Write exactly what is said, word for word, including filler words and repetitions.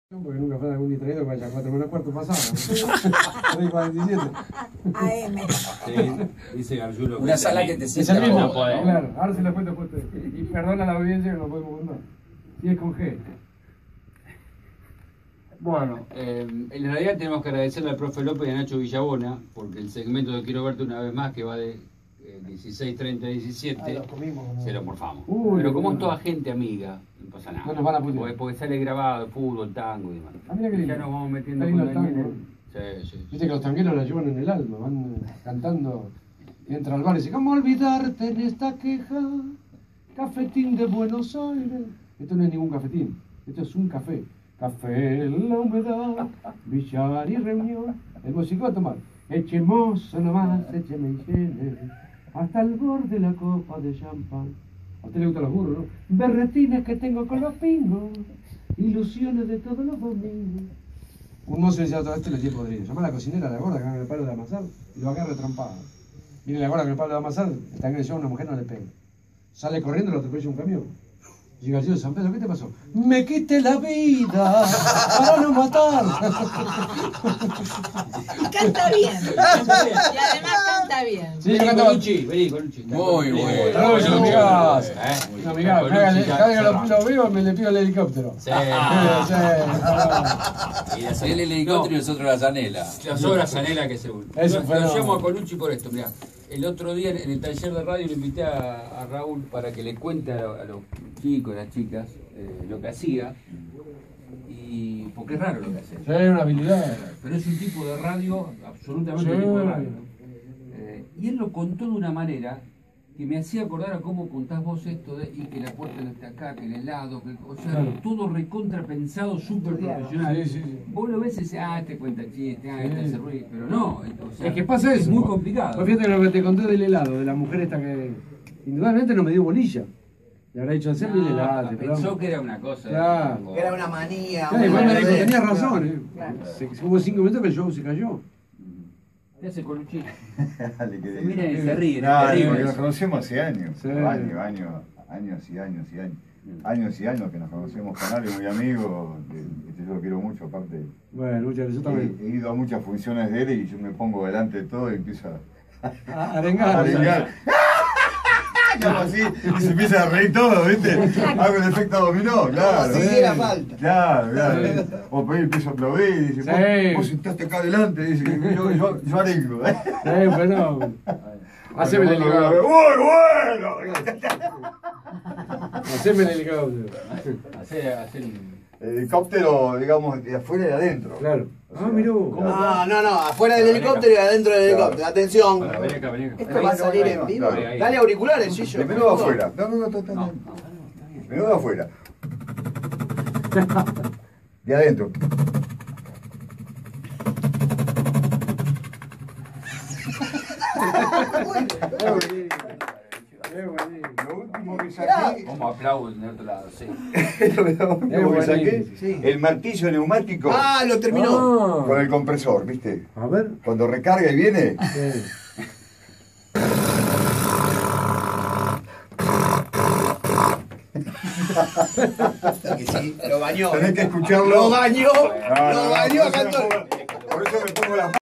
Porque nunca fue algún distraído que vaya a cuatro menos cuarto pasado. ¿no? cuarenta y siete. A M. Sí, dice Gargiulo. Una sala que te Es el sienta mismo, cómodo. claro. Ahora se la cuento puesto. Y perdona a la audiencia que lo podemos contar. Y es con G. Bueno, eh, en realidad tenemos que agradecerle al profe López y a Nacho Villabona, porque el segmento de Quiero Verte Una Vez Más, que va de eh, dieciséis treinta a diecisiete, Ah, lo comimos, como... se lo morfamos. Uy, Pero como es bueno. toda gente amiga, no pasa nada. No nos van a putear. porque, porque sale grabado fútbol, tango y demás. Ah, mira qué lindo. Ya nos vamos metiendo Está con lindo el Daniel. tango. Sí, sí. Viste que los tangueros la llevan en el alma, van cantando. Y entra al bar y dice, ¿cómo olvidarte en esta queja? Cafetín de Buenos Aires. Esto no es ningún cafetín, esto es un café. Café en la humedad, billar y reunión. El músico va a tomar. Echemos nomás, écheme y llene, hasta el borde de la copa de champán. A usted le gustan los burros, ¿no? Berretines que tengo con los pingos, ilusiones de todos los domingos. Un mozo decía todo esto y le dio podrido. Llama a la cocinera, a la gorda, que haga el palo de amasar y lo agarra trompado. Viene la gorda con el palo de amasar, el tanque de una mujer no le pega. Sale corriendo y lo atropella un camión. Llega el tío de San Pedro, ¿qué te pasó? Me quité la vida para no matar. Y canta bien. Y además canta bien. Sí, Vení, canta- Colucci, vení, Colucci. Muy Vení, bueno. vení. No, yo no me hagas. Eh, No, mirá, Colucci cada ya cada que cerrado. lo, lo veo me le pido el helicóptero. Sí. Sí, sí. Y la Él el helicóptero y nosotros la zanela. Las obras Zanela que se Eso Yo fue lo lo- llamo a Colucci por esto, mirá. El otro día en el taller de radio le invité a, a Raúl para que le cuente a, a los chicos, a las chicas, eh, lo que hacía. Y porque es raro lo que hace. Sí, hay una habilidad. Pero es un tipo de radio, absolutamente Sí. un tipo de radio. Eh, y él lo contó de una manera que me hacía acordar a cómo contás vos esto de y que la puerta no está acá, que el helado, que, o sea, Claro. todo recontra pensado, súper profesional. Sí, sí, sí. Vos lo ves y dices, ah, este cuenta chiste, ah, Sí. este hace ruido, pero no, o sea, Es que pasa eso. es muy complicado. Pues fíjate lo que te conté del helado, de la mujer esta que indudablemente no me dio bolilla. Le habrá dicho hacer el No, helado. pero- pensó que era una cosa. Claro. tipo- Era una manía. Claro, igual me dijo, boludez. tenía razón, eh. Claro. Se- se- hubo cinco minutos que el show se cayó. ¿Qué hace Colucci? Dale, que Se mira y se ríe. No, terrible porque nos eso. conocemos hace años, Sí. años, años, años y años y años. Años y años que nos conocemos con Ale, muy amigos, que- que yo lo quiero mucho, aparte. Bueno, muchas gracias, yo también. He, he ido a muchas funciones de él y yo me pongo delante de todo y empiezo a, A a arengar. arengar. Como así, y se empieza a reír todo, ¿viste? Hago el efecto dominó, claro. Como si hiciera falta. Claro, claro. O por ahí empiezo a aplaudir y dice, Sí. vos, vos sentaste acá adelante, dice, que yo, yo, yo arengo. ¿eh? Sí, bueno. Haceme el Cuando- helicóptero. ¡Uy, bueno! Haceme el helicóptero. Hacer, hacer El helicóptero, digamos, de afuera y de adentro. Claro. O sea, Ah, miró. ¿cómo? No, no, no, afuera del helicóptero y adentro del helicóptero. Atención. Para, vení acá, vení acá. Esto va a salir en vivo. Ahí, ahí. Dale auriculares, Gillo. Primero de afuera. No, no, no, no, no, No, no. no, Primero de afuera. De adentro. Lo último que saqué, Como aplauden de otro lado, sí. lo último que saqué, Sí. el martillo neumático Ah, lo terminó. Ah. con el compresor, ¿viste? A ver. Cuando recarga y viene, Sí. Que sí, lo bañó. tenés que escucharlo. Lo bañó. No, no, Lo no, bañó no acá se lo todo. ponga-